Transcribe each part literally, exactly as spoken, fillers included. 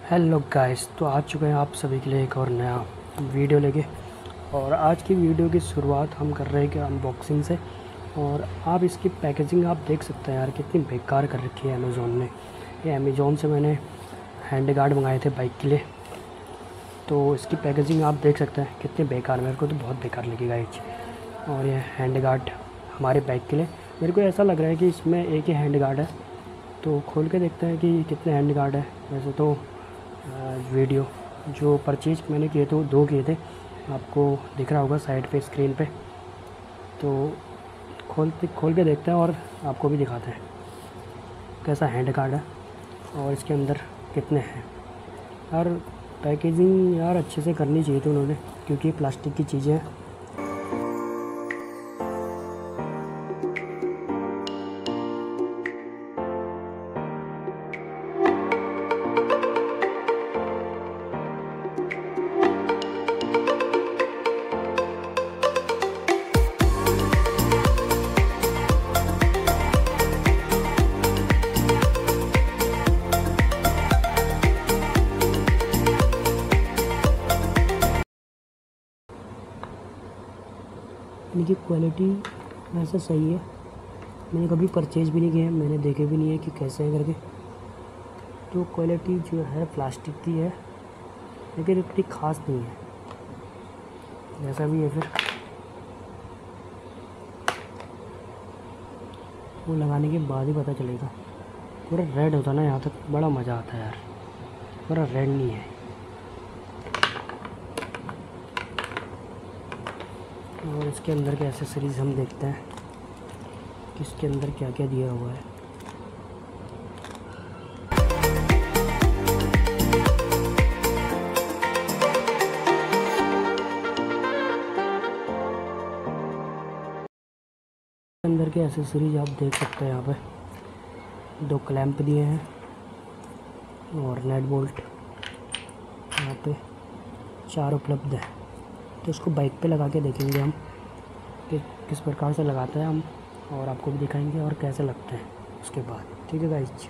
Hello guys, तो आ चुके हैं आप सभी के लिए एक और नया वीडियो लेके। और आज की वीडियो की शुरुआत हम कर रहे हैं कि अनबॉक्सिंग से। और आप इसकी पैकेजिंग आप देख सकते हैं यार, कितनी बेकार कर रखी है अमेज़ोन ने। ये अमेज़ोन से मैंने हैंड गार्ड मंगाए थे बाइक के लिए, तो इसकी पैकेजिंग आप देख सकते हैं कितनी बेकार। मेरे को तो बहुत बेकार लगी गाइस। और ये हैंड गार्ड हमारे बाइक के लिए, मेरे को ऐसा लग रहा है कि इसमें एक ही हैंड गार्ड है। तो खोल के देखते हैं कि कितने हैंड गार्ड है। वैसे तो वीडियो जो परचेज मैंने किए थे दो किए थे, आपको दिख रहा होगा साइड पे स्क्रीन पे। तो खोल खोल के देखते हैं और आपको भी दिखाते हैं कैसा हैंड कार्ड है और इसके अंदर कितने हैं। यार पैकेजिंग यार अच्छे से करनी चाहिए थी उन्होंने, क्योंकि प्लास्टिक की चीज़ें हैं। इनकी क्वालिटी वैसे सही है, मैंने कभी परचेज़ भी नहीं किया है, मैंने देखे भी नहीं है कि कैसे है करके। तो क्वालिटी जो है प्लास्टिक की है, लेकिन इतनी ख़ास नहीं है। जैसा भी है फिर वो लगाने के बाद ही पता चलेगा। पूरा रेड होता ना यहाँ तक, बड़ा मज़ा आता है यार। पूरा रेड नहीं है। और इसके अंदर के एसेसरीज़ हम देखते हैं कि इसके अंदर क्या क्या दिया हुआ है। अंदर के एसेसरीज आप देख सकते हैं। यहाँ पे दो क्लैंप दिए हैं और नेट बोल्ट यहाँ पे चार उपलब्ध है। तो इसको बाइक पे लगा के देखेंगे हम कि किस प्रकार से लगाते हैं हम, और आपको भी दिखाएंगे और कैसे लगते हैं उसके बाद। ठीक है गाइस।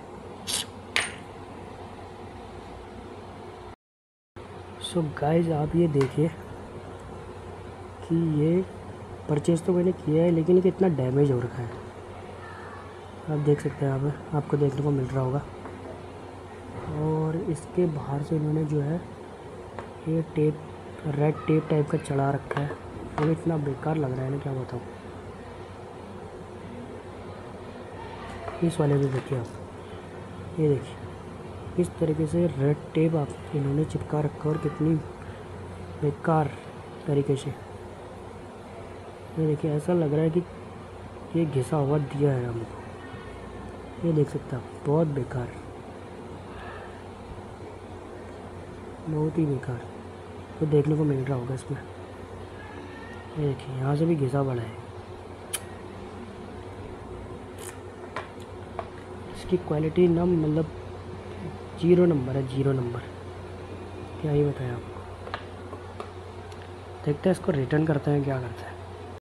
सो गाइस आप ये देखिए कि ये परचेज़ तो मैंने किया है, लेकिन ये कितना डैमेज हो रखा है आप देख सकते हैं। यहाँ पे आपको देखने को मिल रहा होगा। और इसके बाहर से इन्होंने जो है ये टेप, रेड टेप टाइप का चढ़ा रखा है। और इतना बेकार लग रहा है ना, क्या बताऊँ। इस वाले भी देखिए आप, ये देखिए इस तरीके से रेड टेप आप इन्होंने चिपका रखा, और कितनी बेकार तरीके से। ये देखिए ऐसा लग रहा है कि ये घिसा हुआ दिया है हमको। ये देख सकते हैं आप, बहुत बेकार, बहुत ही बेकार। तो देखने को मिल रहा होगा इसमें। ये देखिए यहाँ से भी घिसा पड़ा है। इसकी क्वालिटी ना मतलब जीरो नंबर है, जीरो नंबर। क्या ही बताएं आपको। देखते हैं इसको रिटर्न करते हैं क्या करते हैं।